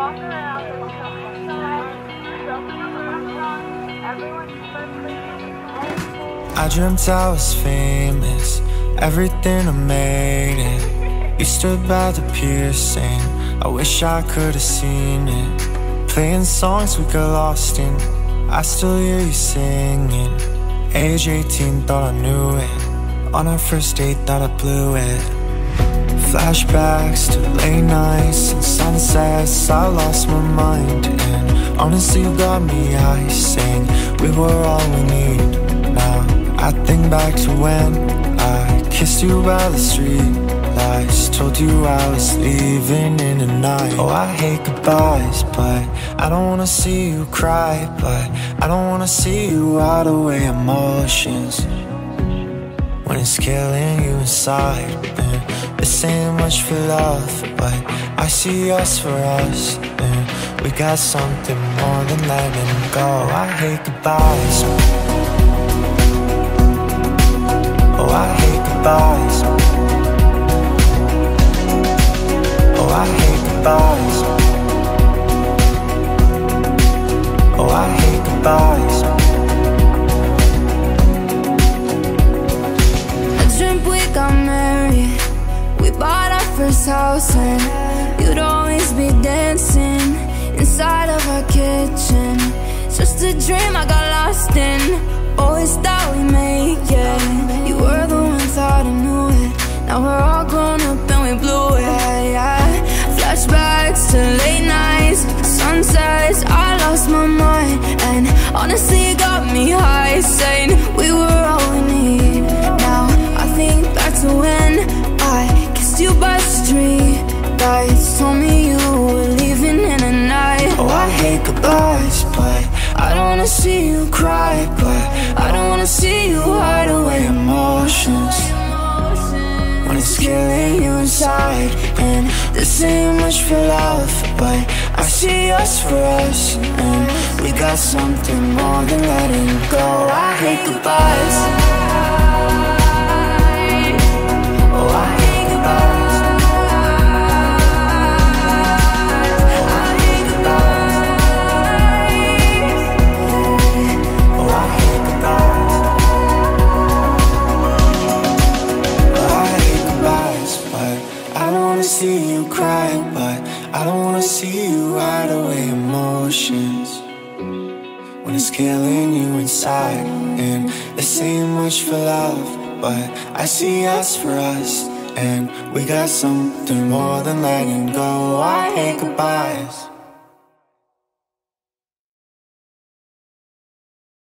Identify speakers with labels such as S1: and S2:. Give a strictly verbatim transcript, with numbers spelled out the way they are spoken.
S1: walk around and stuff inside. Everyone's perfectly.
S2: I dreamt I was famous, everything I made it. You stood by the pier saying, I wish I could have seen it. Playing songs we got lost in, I still hear you singing. Age eighteen, thought I knew it. On our first date, thought I blew it. Flashbacks to late nights and sunsets, I lost my mind. And honestly, you got me high, saying we were all we need. Now I think back to when I kissed you by the street lights, told you I was leaving in the night. Oh, I hate goodbyes, but I don't wanna see you cry. But I don't wanna see you hide away emotions when it's killing you inside. And this ain't much for love, but I see us for us. And we got something more than letting go. I hate goodbyes. Oh, I hate goodbyes. Oh, I hate goodbyes. Oh, I hate goodbyes.
S3: I dreamt we got married, we bought our first house, and you'd always be dancing inside of our kitchen. Just a dream I got lost in, always thought we'd make it. You were the one, thought I knew it. Now we're all grown up and we blew it, yeah. Flashbacks to late nights, sunsets, I lost my mind. And honestly, it got me high, saying we were all we need. Now I think back to when I kissed you by the street lights, told me you were leaving in the night.
S2: Oh, I hate goodbyes, but I don't wanna see you cry. But I don't wanna see you hide away emotions when it's killing you inside. And this ain't much for love, but I see us for us. And we got something more than letting go. I hate goodbyes. Oh, I hate goodbyes. See you cry, but I don't wanna see you hide away emotions when it's killing you inside. And this ain't much for love, but I see us for us. And we got something more than letting go. I hate goodbyes.